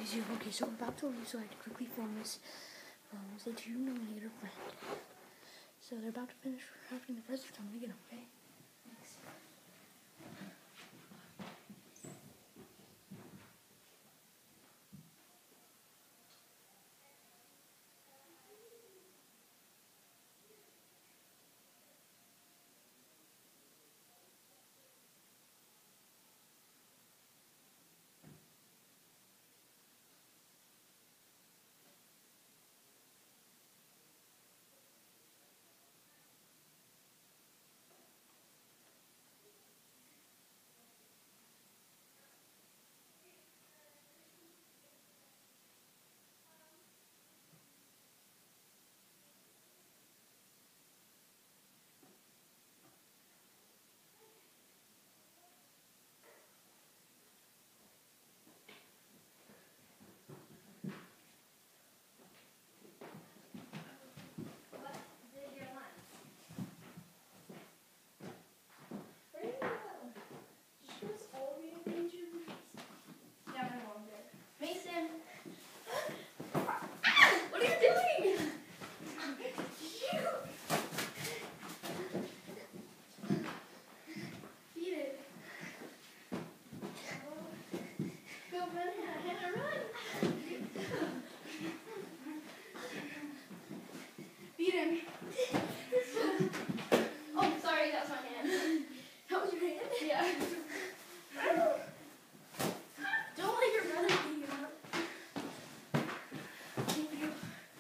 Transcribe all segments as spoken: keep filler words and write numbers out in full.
you. Okay, so we're about to leave, so I had to quickly film this. Um, stay tuned, I'm gonna get her friend. So they're about to finish wrapping the presents. I'm gonna get them, okay? Thanks. Oh, sorry, that was my hand. That was your hand? Yeah. Don't let your brother beat you up. Thank you.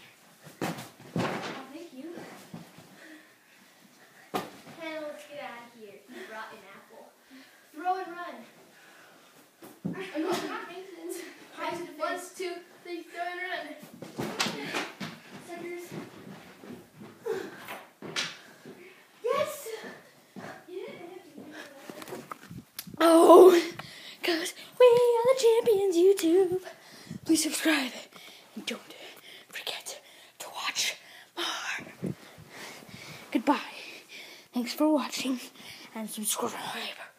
Oh, thank you. Hey, let's get out of here. You brought an apple. Throw and run. Oh, no, not Mason's. High to the One, face. two, three, throw and run. Suckers. Yes! Oh, cause we are the champions, YouTube. Please subscribe and don't forget to watch more. Goodbye. Thanks for watching and subscribe.